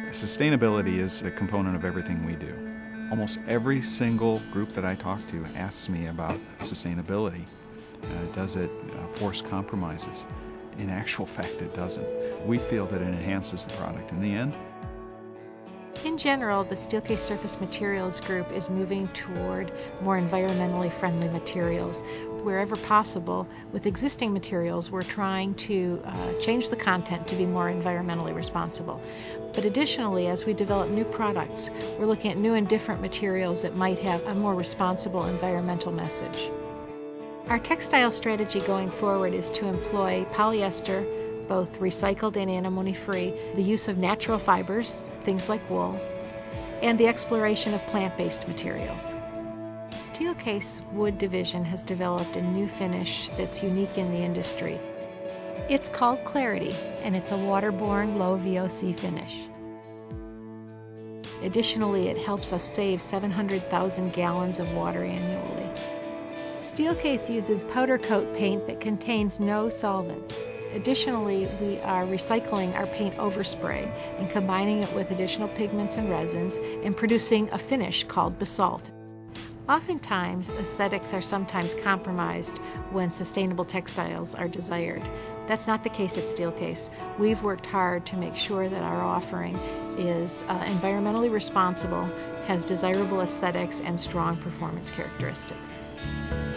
Sustainability is a component of everything we do. Almost every single group that I talk to asks me about sustainability. Does it force compromises? In actual fact, it doesn't. We feel that it enhances the product in the end. In general, the Steelcase Surface Materials Group is moving toward more environmentally friendly materials. Wherever possible, with existing materials, we're trying to change the content to be more environmentally responsible. But additionally, as we develop new products, we're looking at new and different materials that might have a more responsible environmental message. Our textile strategy going forward is to employ polyester, both recycled and antimony-free, the use of natural fibers, things like wool, and the exploration of plant-based materials. Steelcase Wood Division has developed a new finish that's unique in the industry. It's called Clarity, and it's a waterborne low VOC finish. Additionally, it helps us save 700,000 gallons of water annually. Steelcase uses powder coat paint that contains no solvents. Additionally, we are recycling our paint overspray and combining it with additional pigments and resins and producing a finish called basalt. Oftentimes, aesthetics are sometimes compromised when sustainable textiles are desired. That's not the case at Steelcase. We've worked hard to make sure that our offering is environmentally responsible, has desirable aesthetics, and strong performance characteristics.